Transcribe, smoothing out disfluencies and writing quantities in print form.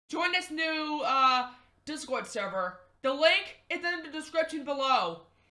Join this new Discord server. The link is in the description below.